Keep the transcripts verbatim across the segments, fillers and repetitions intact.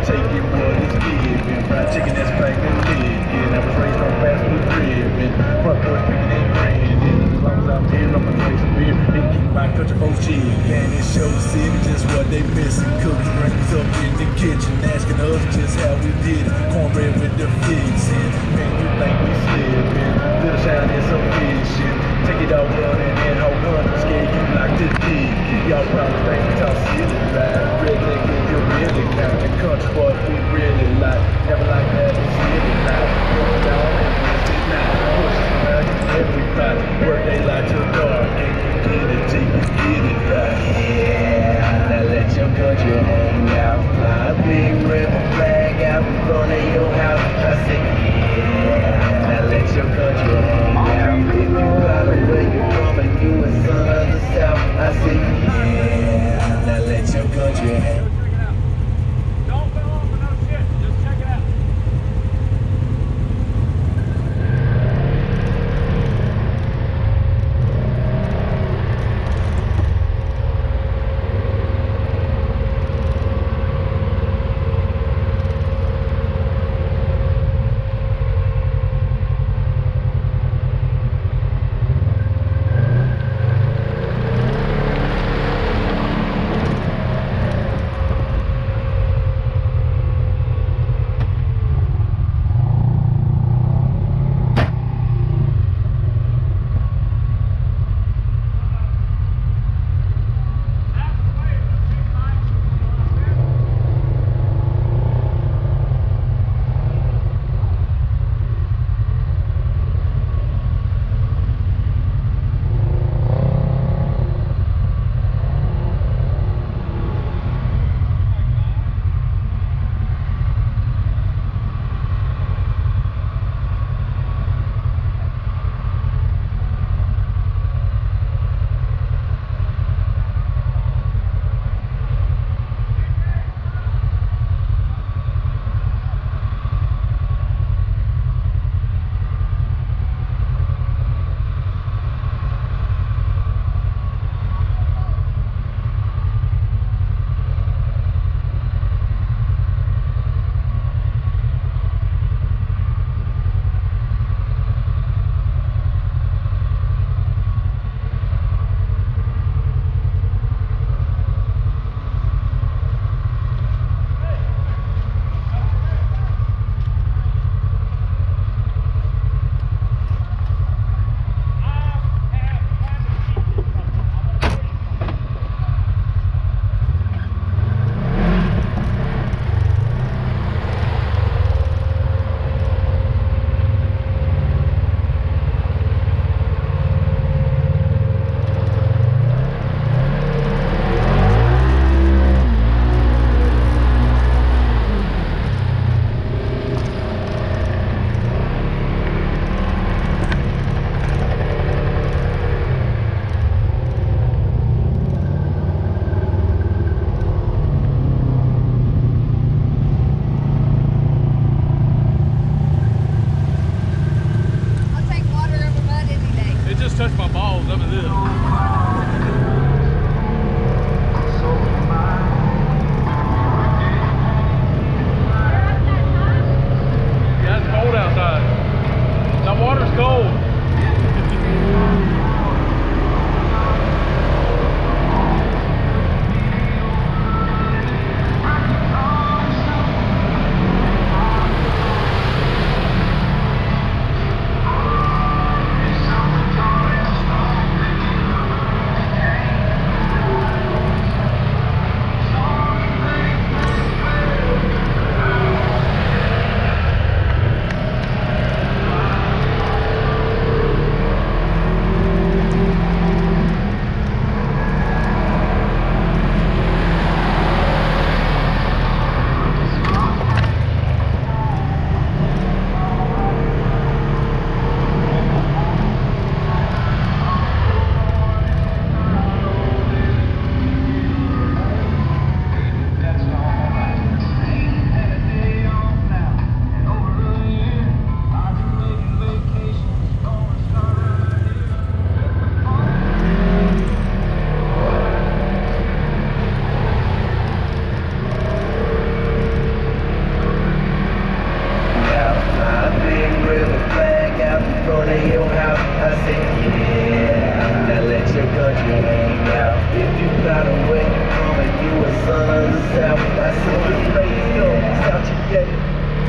taking what is given. Fried chicken that's packed and living. I was raised on fast food driven. Front porch picking and grinning. As long as I'm here, I'ma drink some beer and keep my country folks chicken. And it shows city just what they missing. Cooking rings up in the kitchen, asking us just how we did it. Cornbread with the fixin'. Man, you think we slippin'? Little shine is sufficient. Take it all running and hold on. Scare you like the dick. Y'all probably think we talk silly, right? Redneck if you really count. The country boy we really like. Never like that, it's really like. Going down and Wednesday night. Pushing around everybody. Work they like till dark. And you get it till you get it right. Yeah, now let your country hang out. Fly a big rebel flag out in front of your house. I say, yeah, now let your country hang out. If you proud of where you're from and you a son of the South, I say, yeah, now let your country hang out. son of the South, that's on the radio, South you get it.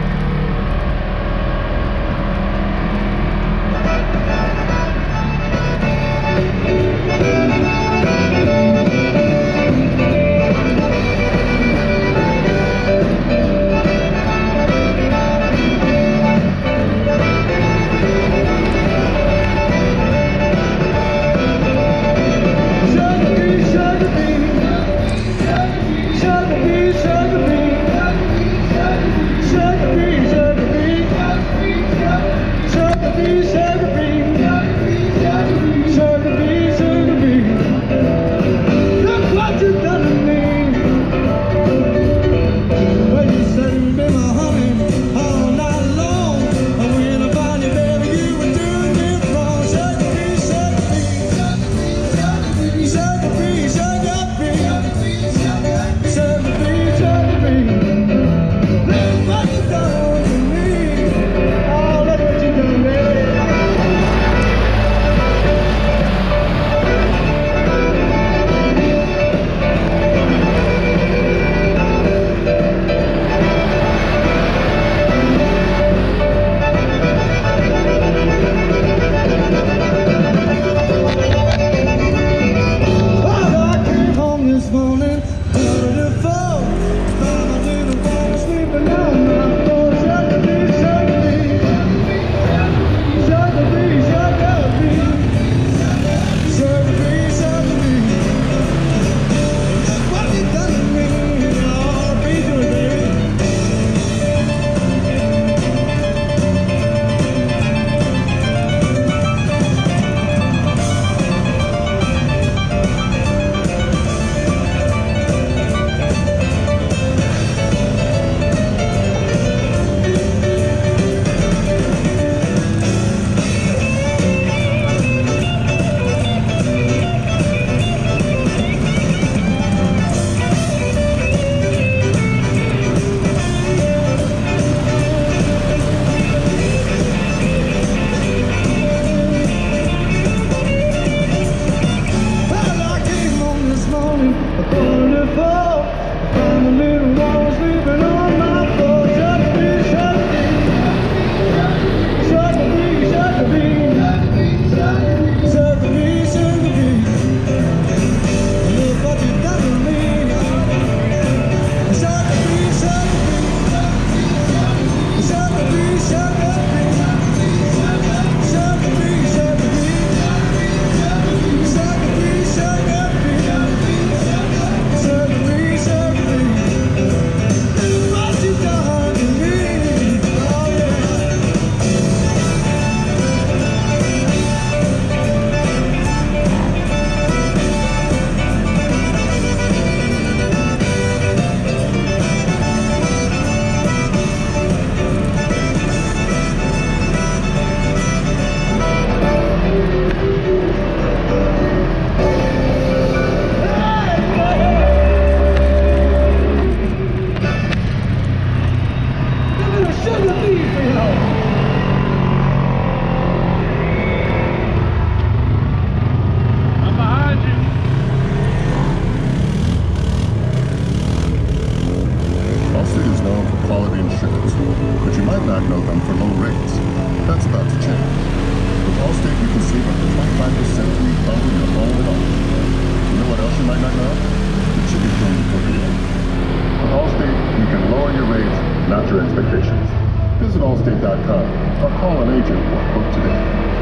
Visit Allstate dot com or call an agent or quote today.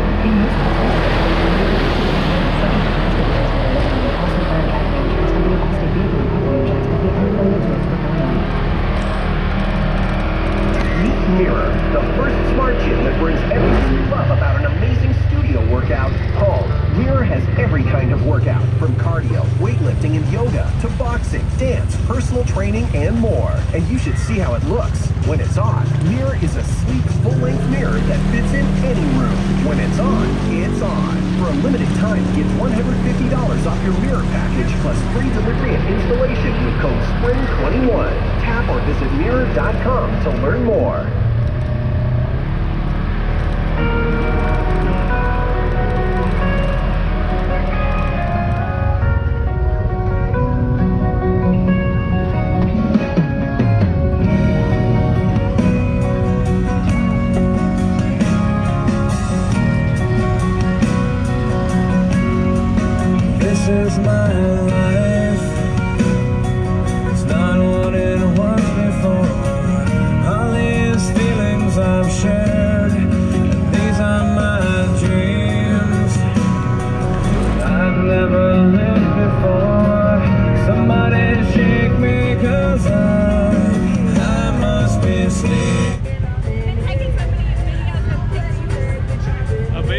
Mirror, the first smart gym that brings everything you love about an amazing studio workout home. Mirror has every kind of workout, from cardio, weightlifting, and yoga, to boxing, dance, personal training, and more. And you should see how it looks when it's on. Mirror is a sleek, full-length mirror that fits in any room. When it's on, it's on. For a limited time, get one hundred fifty dollars off your mirror package, plus free delivery and installation with code spring twenty-one. Tap or visit mirror dot com to learn more. is my life. It's not what it was before. All these feelings I've shared, and these are my dreams. I've never lived before. Somebody shake me, 'cause I, I must be asleep. A me?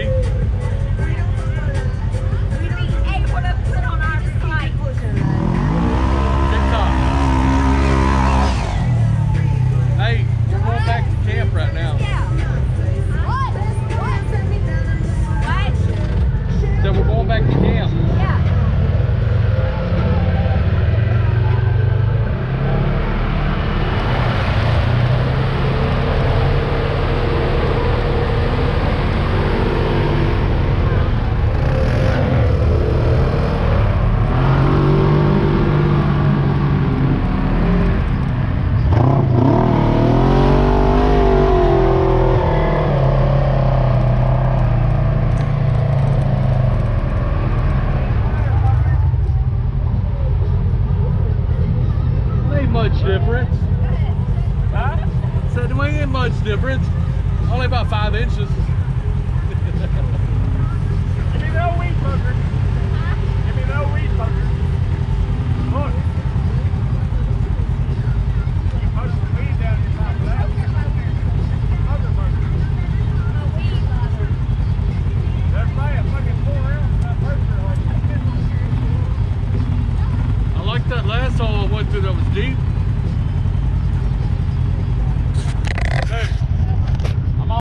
We'd be able to put on our site. TikTok. Hey, we're going back to camp right now. Yeah. What? What? What? So we're going back to camp. Yeah. Ain't much difference. Huh? Said there ain't much difference. Only about five inches. Give me no weed poker. Give me no weed poker. Look. You push the weed down your top of that. Poker poker. That's right, a fucking four ounce that poker like I like that last hole I went through that was deep.